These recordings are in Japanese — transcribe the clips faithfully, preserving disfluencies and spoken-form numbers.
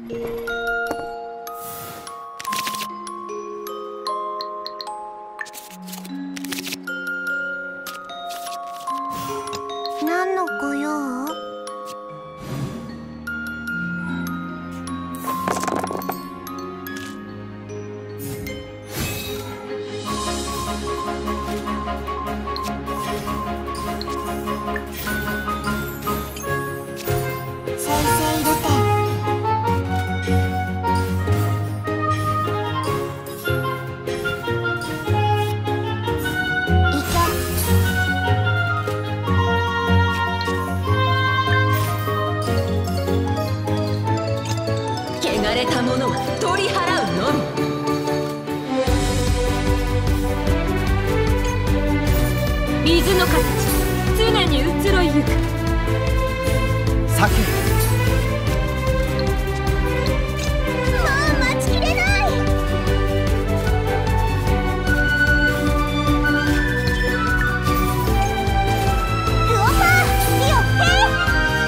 何のご用？ 汚れたものは取り払うのみ。水の形、常に移ろいゆく。 避ける。 もう待ちきれない。クオパーよっへー。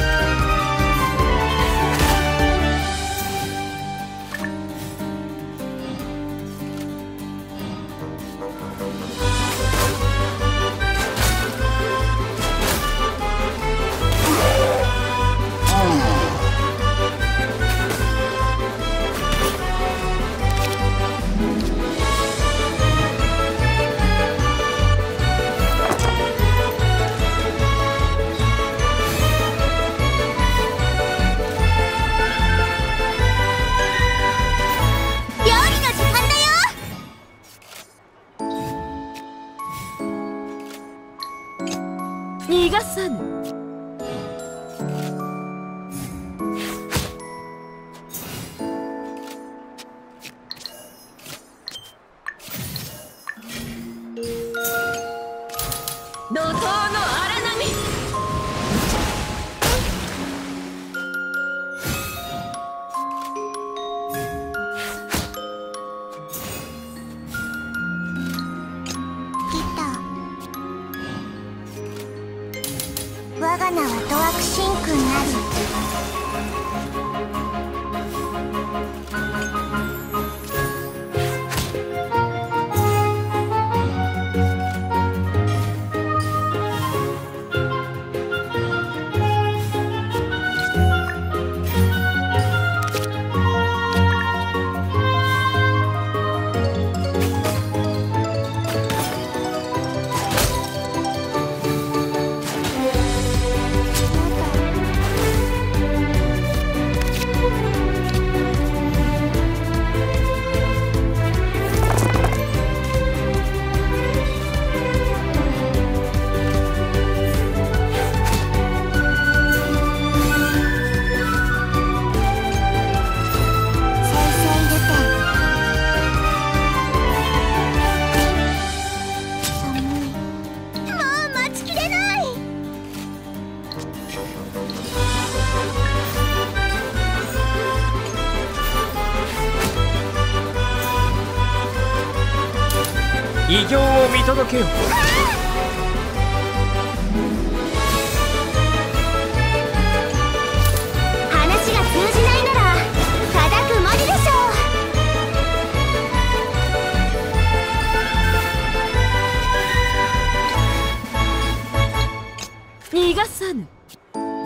逃がさぬ。怒涛の荒波。 我が名はドワクシンクなり。 異形を見届けよ。 話が通じないなら叩くまででしょう。逃がさぬ。